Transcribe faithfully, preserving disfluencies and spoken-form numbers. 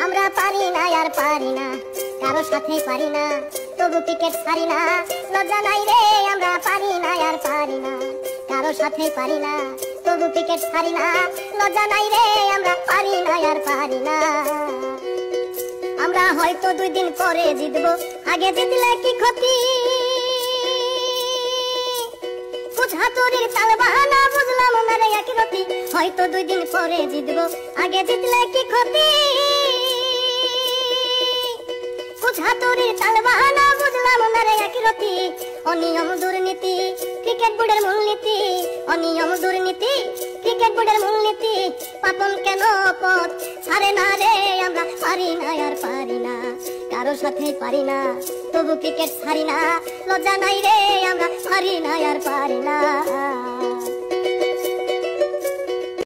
আমরা পারি না আর পারি না, কারো সাথে পারি না, তবু ক্রিকেট ছাড়ি না। লজ্জা নাই রে, আমরা পারি না আর পারি না, কারো সাথে পারি না, তবু ক্রিকেট ছাড়ি না। লজ্জা নাই রে, আমরা পারি না আর পারি না। আমরা হয়তো দুই দিন পরে জিতবো, আগে জিতলে কি ক্ষতি? হাতুড়ির তাল বাহানা বুঝলাম না রে এক রতি। হয়তো দুই দিন পরে জিতবো, আগে জিতলে কি ক্ষতি? হাতুড়ির তাল বাহানা বুঝলাম না রে এক রতি। অনিয়ম দুর্নীতি ক্রিকেট বোর্ডের মূলনীতি, অনিয়ম দুর্নীতি ক্রিকেট বোর্ডের মূলনীতি। পাপন কেন পথ ছাড়ে না রে, আমরা পারি না আর পারি না, কারো সাথে পারি না, তবু ক্রিকেট ছাড়ি না। লজ্জা নাই রে, আমরা পারি না আর পারি না।